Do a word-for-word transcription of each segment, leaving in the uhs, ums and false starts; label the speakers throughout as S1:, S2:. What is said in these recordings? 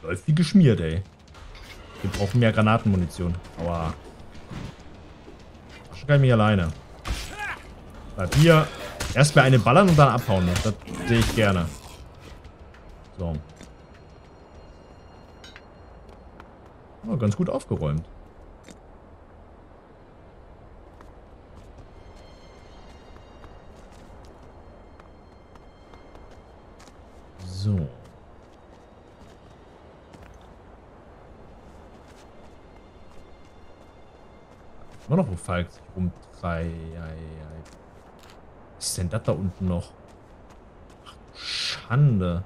S1: Läuft wie geschmiert, ey. Wir brauchen mehr Granatenmunition. Aber... Schon kann ich mich alleine. Bleib hier. Erstmal eine ballern und dann abhauen. Das sehe ich gerne. So. Oh, ganz gut aufgeräumt. So. Immer noch ein Falk sich rumtreibt. Was ist denn das da unten noch? Ach, Schande.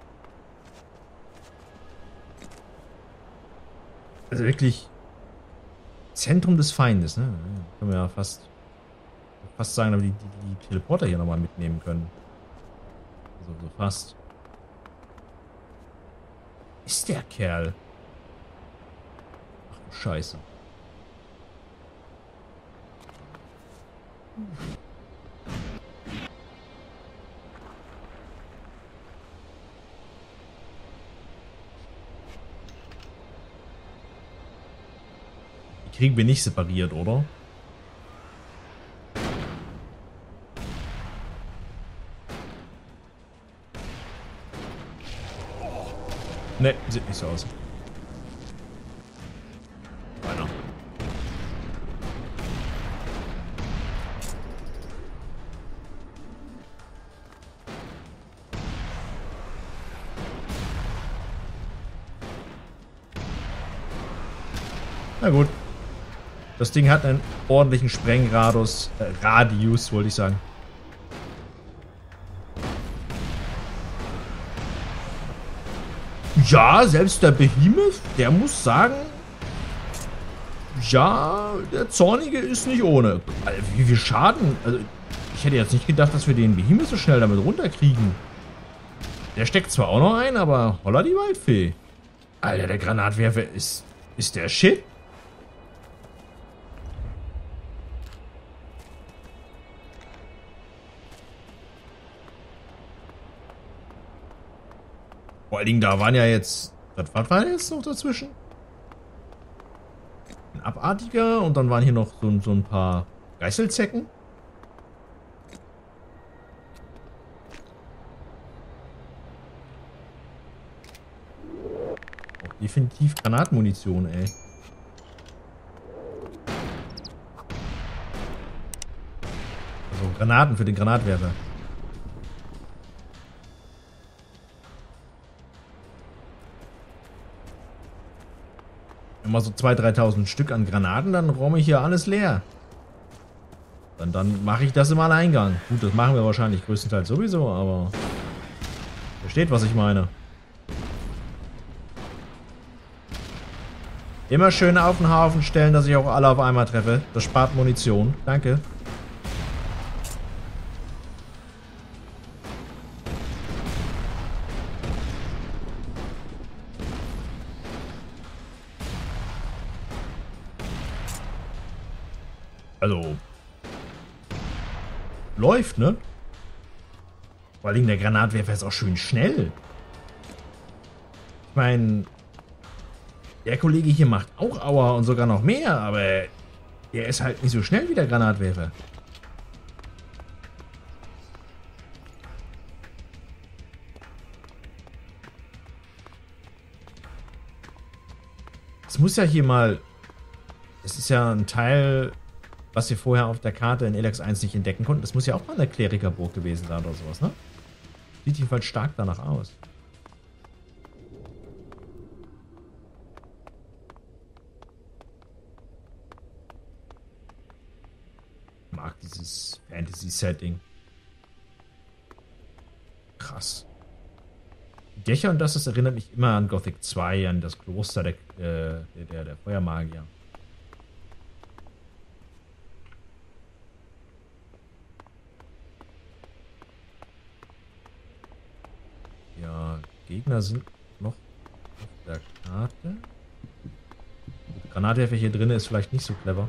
S1: Also wirklich Zentrum des Feindes, ne? Können wir ja fast, fast sagen, dass wir die, die, die Teleporter hier nochmal mitnehmen können. Also so fast. Ist der Kerl? Ach du Scheiße. Die kriegen wir nicht separiert, oder? Ne, sieht nicht so aus. Weiter. Na gut. Das Ding hat einen ordentlichen Sprengradius, äh, Radius, wollte ich sagen. Ja, selbst der Behemoth, der muss sagen, ja, der Zornige ist nicht ohne. Alter, wie viel Schaden? Also, ich hätte jetzt nicht gedacht, dass wir den Behemoth so schnell damit runterkriegen. Der steckt zwar auch noch ein, aber holla die Waldfee. Alter, der Granatwerfer ist, ist der Shit. Vor allen Dingen, da waren ja jetzt... Was, was war jetzt noch dazwischen? Ein Abartiger und dann waren hier noch so, so ein paar Geißelzecken. Auch definitiv Granatmunition, ey. Also Granaten für den Granatwerfer. Immer so zweitausend, dreitausend Stück an Granaten, dann räume ich hier alles leer. Dann, dann mache ich das im Alleingang. Gut, das machen wir wahrscheinlich größtenteils sowieso, aber... Versteht, was ich meine. Immer schön auf den Haufen stellen, dass ich auch alle auf einmal treffe. Das spart Munition. Danke. Also, läuft, ne? Vor allem der Granatwerfer ist auch schön schnell. Ich meine, der Kollege hier macht auch Aua und sogar noch mehr, aber der ist halt nicht so schnell wie der Granatwerfer. Es muss ja hier mal... Es ist ja ein Teil... was wir vorher auf der Karte in Elex eins nicht entdecken konnten. Das muss ja auch mal eine Klerikerburg gewesen sein oder sowas, ne? Sieht jedenfalls stark danach aus. Ich mag dieses Fantasy-Setting. Krass. Die Dächer und das, das erinnert mich immer an Gothic zwei, an das Kloster der, äh, der, der Feuermagier. Ja, Gegner sind noch auf der Karte. Granatwerfer hier drin ist vielleicht nicht so clever.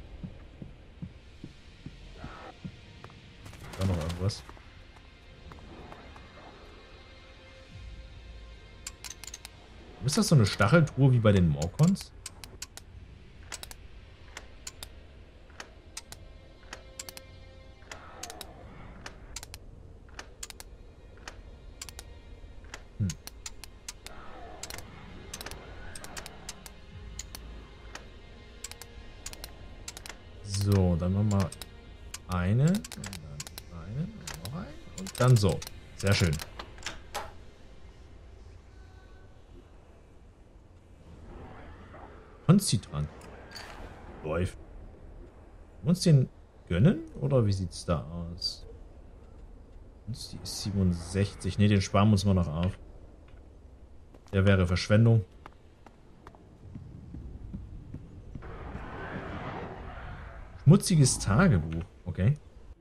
S1: Da noch irgendwas. Ist das so eine Stacheltruhe wie bei den Morkons? Hm. So, dann nochmal eine. Und dann eine. Und noch eine. Und dann so. Sehr schön. Konzitran. Läuft. Wollen wir uns den gönnen? Oder wie sieht's da aus? Die ist siebenundsechzig. Ne, den sparen wir uns mal noch auf. Der wäre Verschwendung. Schmutziges Tagebuch. Okay.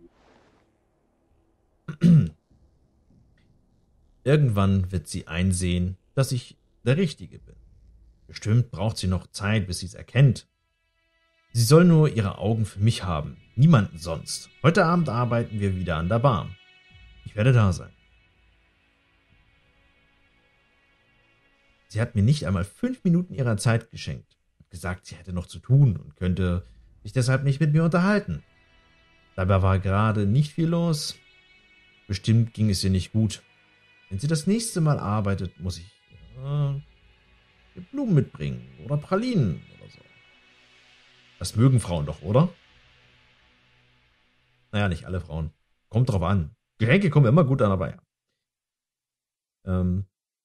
S1: Irgendwann wird sie einsehen, dass ich der Richtige bin. Bestimmt braucht sie noch Zeit, bis sie es erkennt. Sie soll nur ihre Augen für mich haben, niemanden sonst. Heute Abend arbeiten wir wieder an der Bar. Ich werde da sein. Sie hat mir nicht einmal fünf Minuten ihrer Zeit geschenkt. Hat gesagt, sie hätte noch zu tun und könnte sich deshalb nicht mit mir unterhalten. Dabei war gerade nicht viel los. Bestimmt ging es ihr nicht gut. Wenn sie das nächste Mal arbeitet, muss ich äh, Blumen mitbringen oder Pralinen oder so. Das mögen Frauen doch, oder? Naja, nicht alle Frauen. Kommt drauf an. Geschenke kommen immer gut an dabei. Ähm.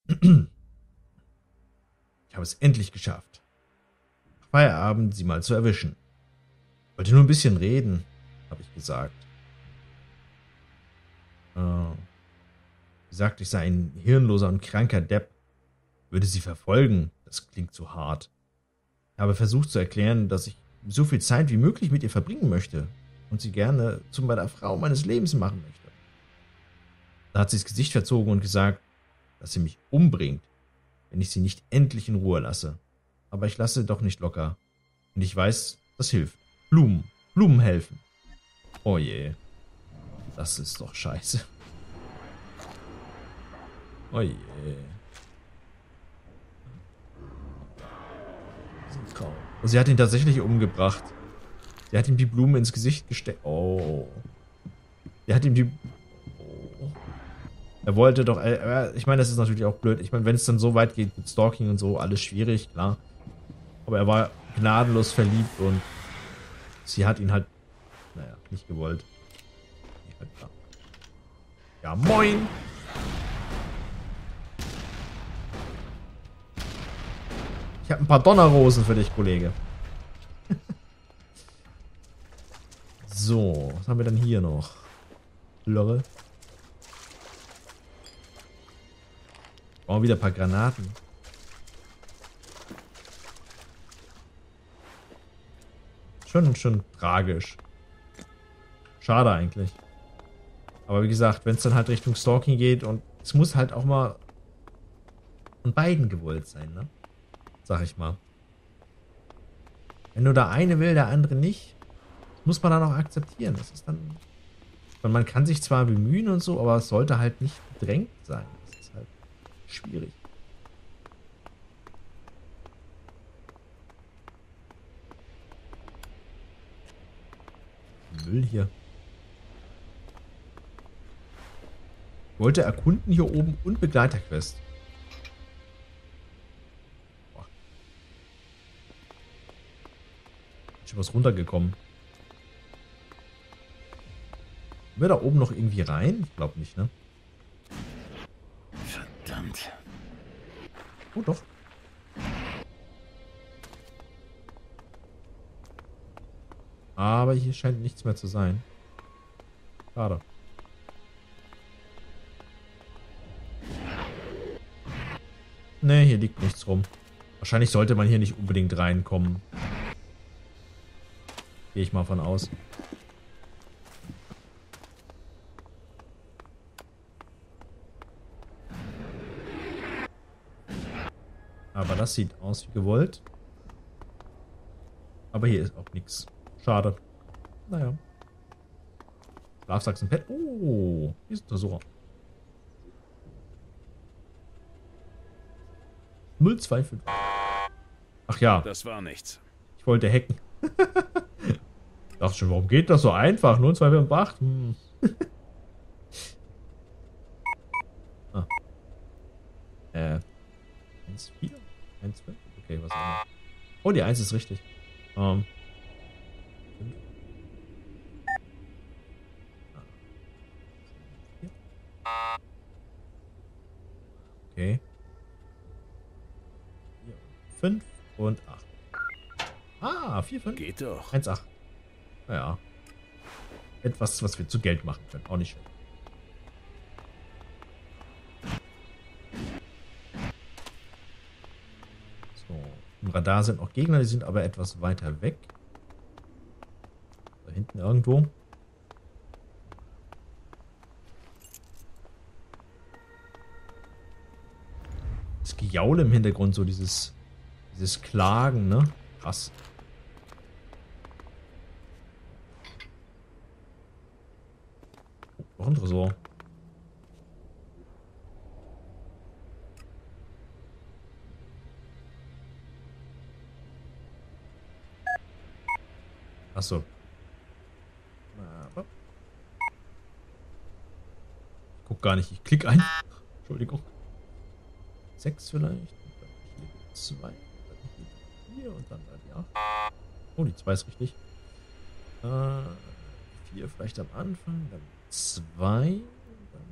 S1: Ich habe es endlich geschafft. Nach Feierabend sie mal zu erwischen. Wollte nur ein bisschen reden, habe ich gesagt. Äh. Gesagt, ich sei ein hirnloser und kranker Depp. Würde sie verfolgen. Das klingt zu hart. Ich habe versucht zu erklären, dass ich so viel Zeit wie möglich mit ihr verbringen möchte und sie gerne zu meiner Frau meines Lebens machen möchte. Da hat sie das Gesicht verzogen und gesagt, dass sie mich umbringt, wenn ich sie nicht endlich in Ruhe lasse. Aber ich lasse doch nicht locker. Und ich weiß, das hilft. Blumen. Blumen helfen. Oh je. Das ist doch scheiße. Oh je. Und sie hat ihn tatsächlich umgebracht. Sie hat ihm die Blume ins Gesicht gesteckt. Oh. Sie hat ihm die... Oh. Er wollte doch... Äh, ich meine, das ist natürlich auch blöd. Ich meine, wenn es dann so weit geht mit Stalking und so, alles schwierig, klar. Aber er war gnadenlos verliebt und sie hat ihn halt... Naja, nicht gewollt. Ja, moin! Ich habe ein paar Donnerrosen für dich, Kollege. So, was haben wir denn hier noch? Lorre. Brauchen wir wieder ein paar Granaten. Schon, schon tragisch. Schade eigentlich. Aber wie gesagt, wenn es dann halt Richtung Stalking geht und es muss halt auch mal von beiden gewollt sein, ne? Sag ich mal. Wenn nur der eine will, der andere nicht, muss man dann auch akzeptieren. Das ist dann... Man kann sich zwar bemühen und so, aber es sollte halt nicht gedrängt sein. Das ist halt schwierig. Müll hier. Wollte erkunden hier oben und Begleiterquest. Boah. Ist schon was runtergekommen. Können wir da oben noch irgendwie rein? Ich glaube nicht, ne?
S2: Verdammt.
S1: Oh, doch. Aber hier scheint nichts mehr zu sein. Schade. Ne, hier liegt nichts rum. Wahrscheinlich sollte man hier nicht unbedingt reinkommen. Gehe ich mal von aus. Aber das sieht aus wie gewollt. Aber hier ist auch nichts. Schade. Naja. Schlafsack im Bett. Oh, hier ist ein Tresor. null zwei fünf. Ach ja.
S2: Das war nichts.
S1: Ich wollte hacken. Ich dachte schon, warum geht das so einfach? null zwei fünf acht. Hm. ah. Äh. eins vier? eins fünf? Okay, was auch immer. Oh, die eins ist richtig. Ähm. Okay. fünf und acht. Ah, vier, fünf.
S2: Geht doch.
S1: eins, acht. Naja. Etwas, was wir zu Geld machen können. Auch nicht schön. So. Im Radar sind auch Gegner, die sind aber etwas weiter weg. Da hinten irgendwo. Das Gejaule im Hintergrund, so dieses, dieses Klagen, ne? Krass. Oh, noch ein Tresor. Achso. Ich guck gar nicht, ich klick ein. Entschuldigung. sechs vielleicht. Dann hier zwei. Dann hier vier und dann da die acht. Oh, die zwei ist richtig. Äh, vier vielleicht am Anfang. Dann zwei. Dann,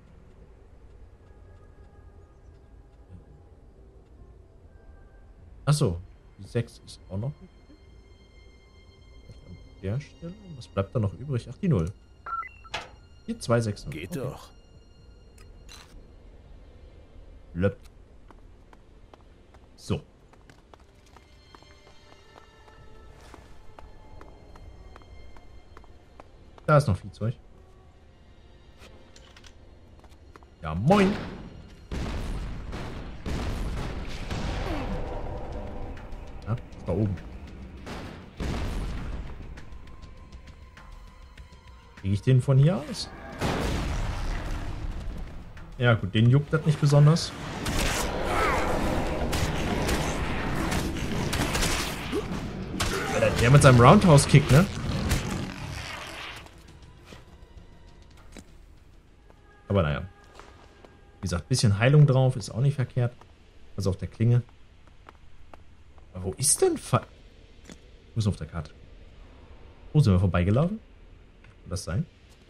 S1: äh Achso, die sechs ist auch noch richtig. An der Stelle. Was bleibt da noch übrig? Ach, die null. Hier zwei, sechs.
S2: Geht
S1: okay.
S2: doch.
S1: Löpp. So. Da ist noch viel Zeug. Ja, moin. Ja, da oben. Kriege ich den von hier aus? Ja gut, den juckt das nicht besonders. Der mit seinem Roundhouse-Kick, ne? Aber naja. Wie gesagt, bisschen Heilung drauf, ist auch nicht verkehrt. Also auf der Klinge. Aber wo ist denn Fa Ich muss auf der Karte. Wo sind wir vorbeigelaufen? Kann das sein?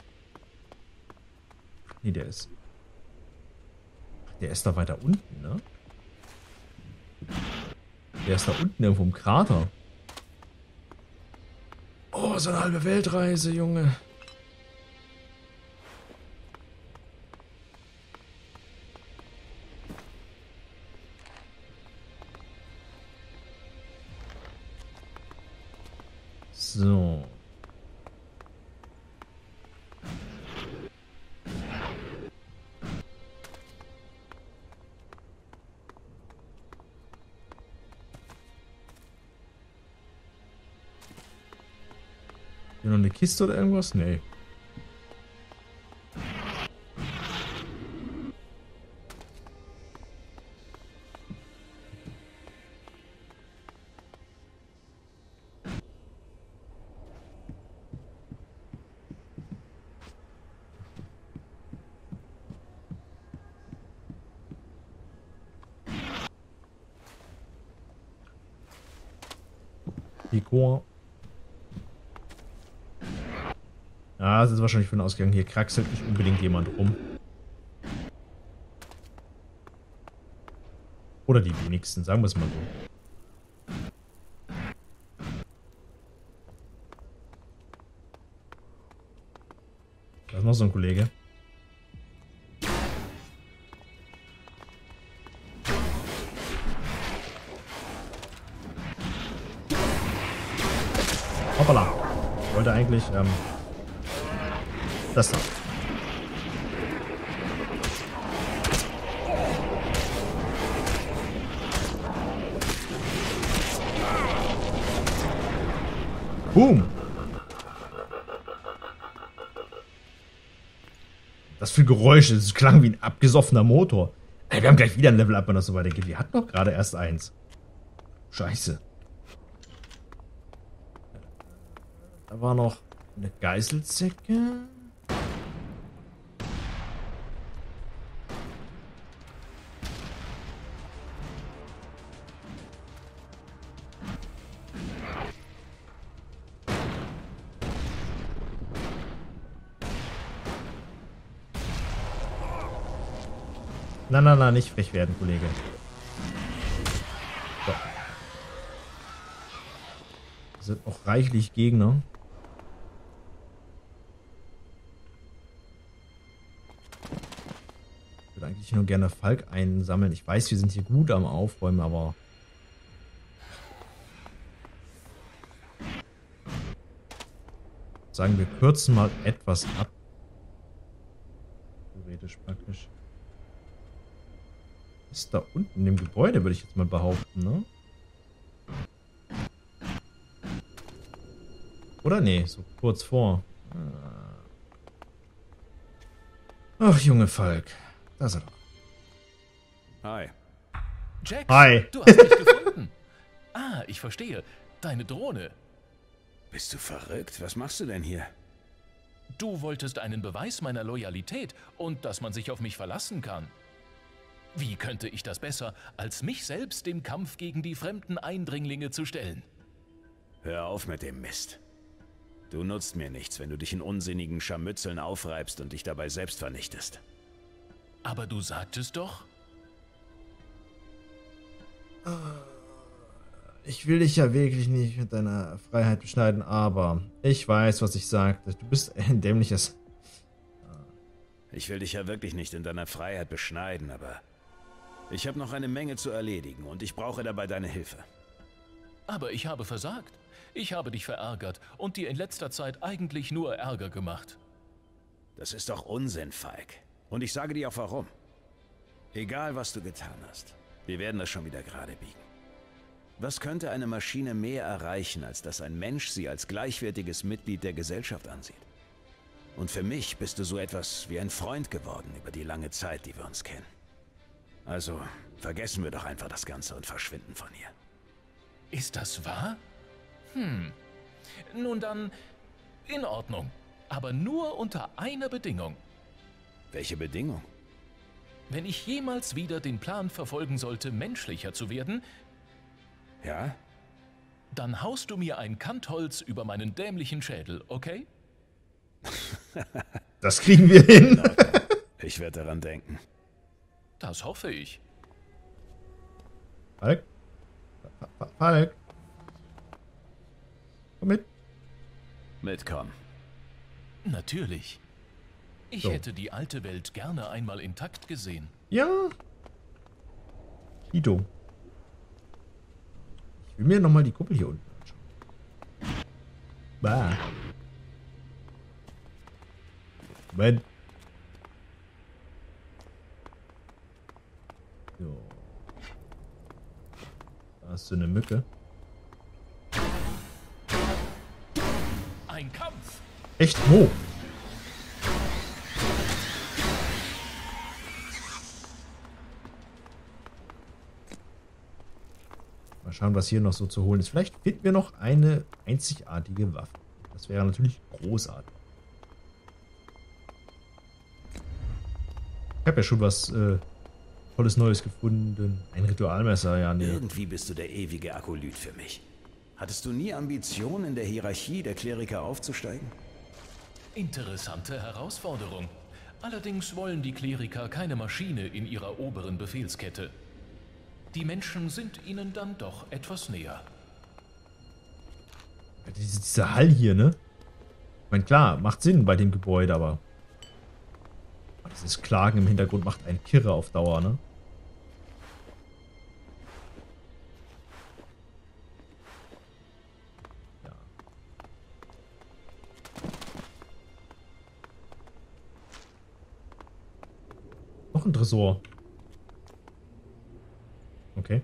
S1: Nee, der ist... Der ist da weiter unten, ne? Der ist da unten irgendwo im Krater. Oh, so eine halbe Weltreise, Junge. So. Hier noch eine Kiste oder irgendwas? Nee. Pico. Ah, das ist wahrscheinlich von ausgegangen. Hier kraxelt nicht unbedingt jemand rum. Oder die wenigsten, sagen wir es mal so. Da ist noch so ein Kollege. Hoppala. Ich wollte eigentlich, ähm, das da. Boom. Das für Geräusche, das klang wie ein abgesoffener Motor. Ey, wir haben gleich wieder ein Level-Up, wenn das so weitergeht. Wir hatten doch gerade erst eins. Scheiße. Da war noch eine Geißelzecke. Na, na, na, nicht frech werden, Kollege. So. Es sind auch reichlich Gegner. Ich würde eigentlich nur gerne Falk einsammeln. Ich weiß, wir sind hier gut am Aufräumen, aber... Sagen wir, kürzen mal etwas ab. Theoretisch praktisch. Ist da unten in dem Gebäude, würde ich jetzt mal behaupten, ne? Oder nee, so kurz vor. Ach, Junge Falk. Da ist er doch.
S2: Hi.
S3: Jax,
S1: Hi.
S3: du hast mich gefunden. Ah, ich verstehe. Deine Drohne.
S2: Bist du verrückt? Was machst du denn hier?
S3: Du wolltest einen Beweis meiner Loyalität und dass man sich auf mich verlassen kann. Wie könnte ich das besser, als mich selbst dem Kampf gegen die fremden Eindringlinge zu stellen?
S2: Hör auf mit dem Mist. Du nutzt mir nichts, wenn du dich in unsinnigen Scharmützeln aufreibst und dich dabei selbst vernichtest.
S3: Aber du sagtest doch...
S1: Ich will dich ja wirklich nicht mit deiner Freiheit beschneiden, aber ich weiß, was ich sagte. Du bist ein dämliches...
S2: Ich will dich ja wirklich nicht in deiner Freiheit beschneiden, aber... Ich habe noch eine Menge zu erledigen und ich brauche dabei deine Hilfe.
S3: Aber ich habe versagt. Ich habe dich verärgert und dir in letzter Zeit eigentlich nur Ärger gemacht.
S2: Das ist doch Unsinn, Falk. Und ich sage dir auch warum. Egal, was du getan hast, wir werden das schon wieder gerade biegen. Was könnte eine Maschine mehr erreichen, als dass ein Mensch sie als gleichwertiges Mitglied der Gesellschaft ansieht? Und für mich bist du so etwas wie ein Freund geworden über die lange Zeit, die wir uns kennen. Also, vergessen wir doch einfach das Ganze und verschwinden von hier.
S3: Ist das wahr? Hm. Nun dann, in Ordnung. Aber nur unter einer Bedingung.
S2: Welche Bedingung?
S3: Wenn ich jemals wieder den Plan verfolgen sollte, menschlicher zu werden,
S2: Ja?
S3: dann haust du mir ein Kantholz über meinen dämlichen Schädel, okay?
S1: Das kriegen wir hin.
S2: Ich werde daran denken.
S3: Das hoffe ich.
S1: Falk? Falk? Komm mit.
S2: Mitkommen.
S3: Natürlich. Ich
S1: So.
S3: hätte die alte Welt gerne einmal intakt gesehen.
S1: Ja. Ito. Ich will mir nochmal die Kuppel hier unten anschauen. Bah. Moment. So. Da hast du eine Mücke.
S3: Ein Kampf!
S1: Echt? Wo? Mal schauen, was hier noch so zu holen ist. Vielleicht finden wir noch eine einzigartige Waffe. Das wäre natürlich großartig. Ich habe ja schon was äh, Tolles Neues gefunden. Ein Ritualmesser, ja. Nee.
S2: Irgendwie bist du der ewige Akolyt für mich. Hattest du nie Ambitionen, in der Hierarchie der Kleriker aufzusteigen?
S3: Interessante Herausforderung. Allerdings wollen die Kleriker keine Maschine in ihrer oberen Befehlskette. Die Menschen sind ihnen dann doch etwas näher.
S1: Diese, dieser Hall hier, ne? Ich meine, klar, macht Sinn bei dem Gebäude, aber dieses Klagen im Hintergrund macht einen Kirre auf Dauer, ne? Ja. Noch ein Tresor. Okay.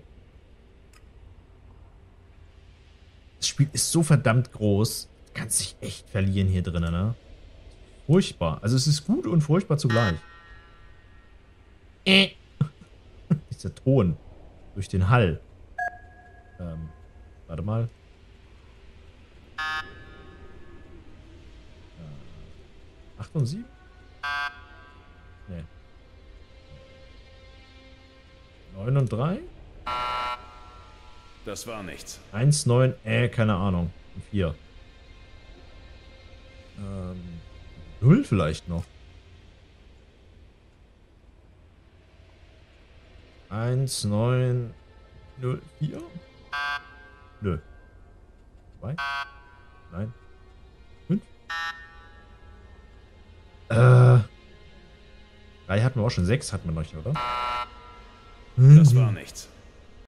S1: Das Spiel ist so verdammt groß. Du kannst dich echt verlieren hier drinnen, ne? Furchtbar. Also es ist gut und furchtbar zugleich. Äh. ist der Ton. Durch den Hall. Ähm, warte mal. Äh, acht und sieben? Nee. neun und drei?
S2: Das war nichts.
S1: eins, neun, äh, keine Ahnung. vier. Ähm, null vielleicht noch. eins, neun, null, vier? Nö. zwei? Nein. fünf? Äh. drei hatten wir auch schon. sechs hatten wir noch, oder?
S2: Das war nichts.